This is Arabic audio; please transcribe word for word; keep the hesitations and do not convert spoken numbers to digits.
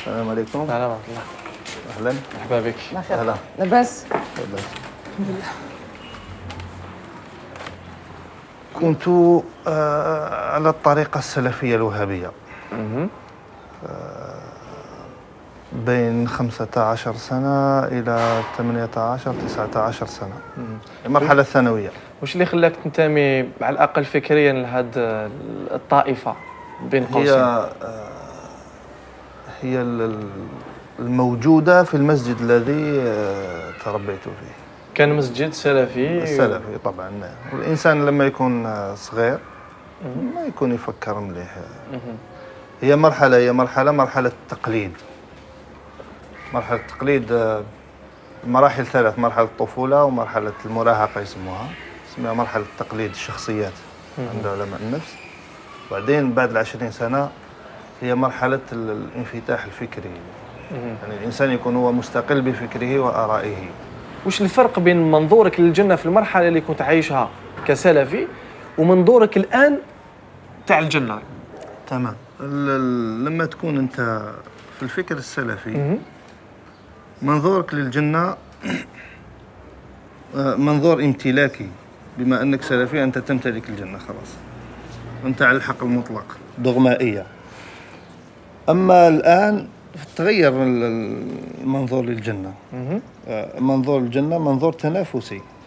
السلام عليكم. السلام ورحمة الله. أهلا. مرحبا بك. أهلا. لاباس؟ لاباس. الحمد لله. كنت آه على الطريقة السلفية الوهابية. آه بين خمسة عشر سنة إلى ثمانية عشر تسعة عشر سنة. المرحلة الثانوية. وش اللي خلاك تنتمي على الأقل فكريا لهذه الطائفة بين قوسين؟ هي آه هي الموجودة في المسجد الذي آه تربيت فيه. كان مسجد سلفي؟ سلفي طبعا. والإنسان لما يكون صغير ما يكون يفكر مليح. هي مرحلة هي مرحلة مرحلة التقليد. مرحلة التقليد مراحل ثلاث: مرحلة الطفولة ومرحلة المراهقة يسموها، اسمها مرحلة تقليد الشخصيات عند علماء النفس. وبعدين بعد العشرين سنة هي مرحلة الانفتاح الفكري، يعني الإنسان يكون هو مستقل بفكره وآرائه. وش الفرق بين منظورك للجنة في المرحلة اللي كنت عايشها كسلفي ومنظورك الآن تاع الجنة؟ تمام. لما تكون أنت في الفكر السلفي منظورك للجنة منظور امتلاكي، بما أنك سلفي أنت تمتلك الجنة خلاص، أنت على الحق المطلق، دغمائية. أما الآن تغير المنظور للجنة. منظور الجنة منظور تنافسي.